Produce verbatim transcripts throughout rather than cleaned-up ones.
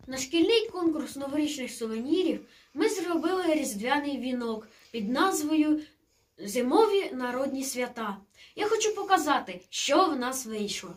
На шкільний конкурс новорічних сувенірів ми зробили різдвяний вінок під назвою «Зимові народні свята». Я хочу показати, що в нас вийшло.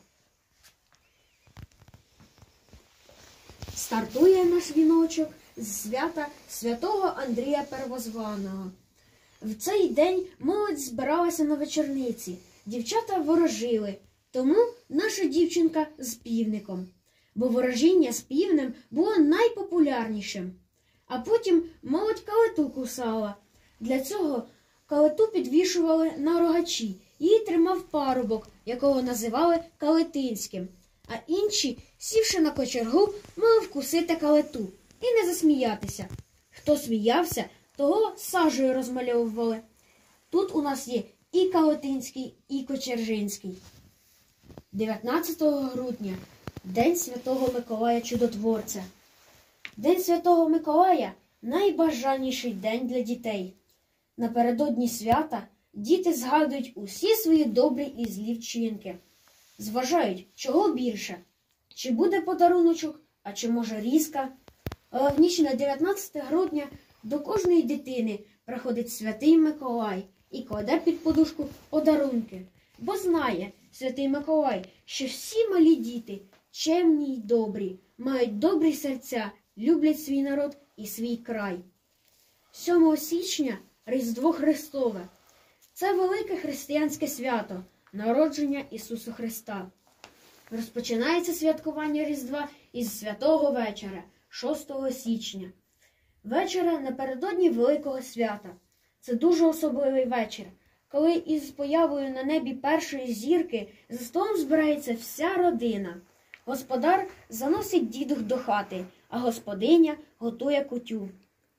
Стартує наш віночок з свята святого Андрія Первозваного. В цей день молодь збиралася на вечорниці, дівчата ворожили, тому наша дівчинка з півником. Бо ворожіння з півнем було найпопулярнішим. А потім молодь калиту кусала. Для цього калиту підвішували на рогачі. Її тримав парубок, якого називали Калитинським. А інші, сівши на кочергу, мали вкусити калиту і не засміятися. Хто сміявся, того сажею розмальовували. Тут у нас є і Калитинський, і Кочержинський. дев'ятнадцятого грудня – День Святого Миколая Чудотворця. День Святого Миколая – найбажаніший день для дітей. Напередодні свята діти згадують усі свої добрі і злі вчинки. Зважають, чого більше. Чи буде подаруночок, а чи може різка. Але в ніч на дев'ятнадцяте грудня до кожної дитини приходить Святий Миколай і кладе під подушку подарунки. Бо знає Святий Миколай, що всі малі діти чемні й добрі, мають добрі серця, люблять свій народ і свій край. сьомого січня – Різдво Христове. Це велике християнське свято – народження Ісуса Христа. Розпочинається святкування Різдва із Святого Вечора, шостого січня. Вечора напередодні Великого свята. Це дуже особливий вечір, коли із появою на небі першої зірки за столом збирається вся родина. Господар заносить дідух до хати, а господиня готує кутю.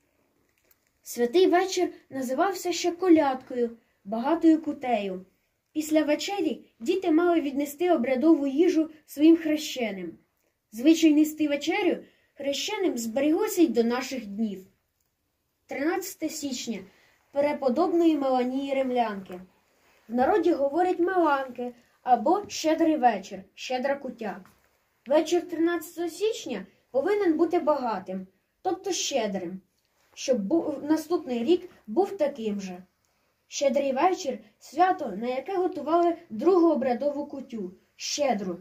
Святий вечір називався ще колядкою, багатою кутею. Після вечері діти мали віднести обрядову їжу своїм хрещеним. Звичай нести вечерю хрещеним зберіглося й до наших днів. тринадцяте січня – преподобної Меланії Римлянки. В народі говорять Меланки або щедрий вечір, щедра кутя. Вечір тринадцятого січня повинен бути багатим, тобто щедрим, щоб був, наступний рік був таким же. Щедрий вечір – свято, на яке готували другу обрядову кутю – щедру.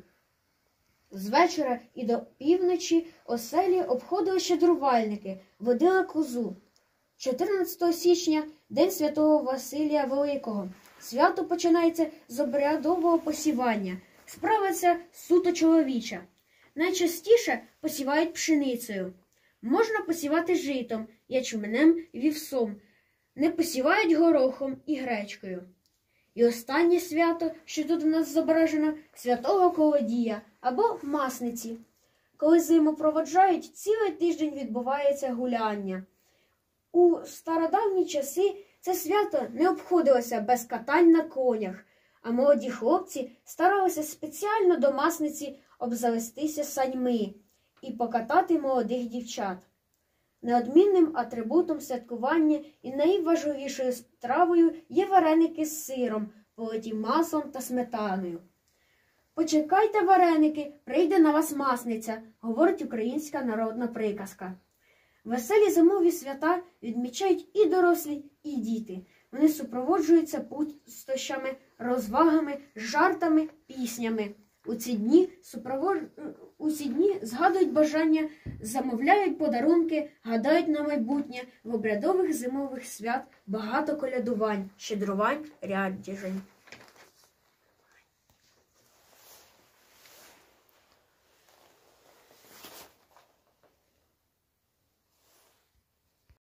З вечора і до півночі оселі обходили щедрувальники, водили козу. чотирнадцятого січня – День Святого Василія Великого. Свято починається з обрядового посівання. Справа ця суто чоловіча. Найчастіше посівають пшеницею. Можна посівати житом, ячменем, вівсом. Не посівають горохом і гречкою. І останнє свято, що тут у нас зображено, Святого Колодія або Масниці. Коли зиму проводжають, цілий тиждень відбувається гуляння. У стародавні часи це свято не обходилося без катань на конях, а молоді хлопці старалися спеціально до Масниці обзавестися саньми і покатати молодих дівчат. Неодмінним атрибутом святкування і найважливішою стравою є вареники з сиром, политі маслом та сметаною. «Почекайте, вареники, прийде на вас Масниця», говорить українська народна приказка. Веселі зимові свята відмічають і дорослі, і діти. Вони супроводжуються пустощами, розвагами, жартами, піснями. У ці дні, супровод... У ці дні згадують бажання, замовляють подарунки, гадають на майбутнє. В обрядових зимових свят багато колядувань, щедрувань, ряджень.